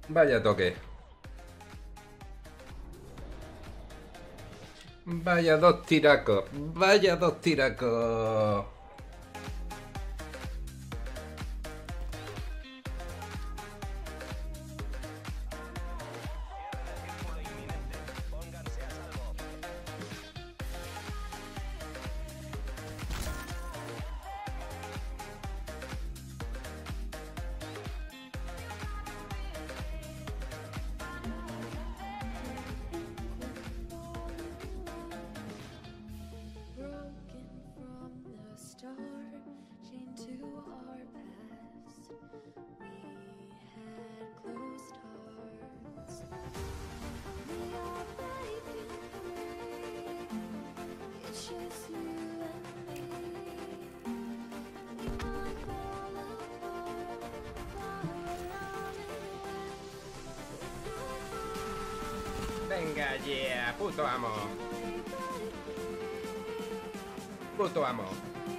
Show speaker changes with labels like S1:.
S1: Vaya toque. Vaya dos tiracos. Vaya dos tiracos.
S2: Broken from the start, chained to our past. We had closed hearts. We are breaking free. It's just you and me. We might fall apart, fire out
S1: Venga, yeah. Puto amo. Puto amo.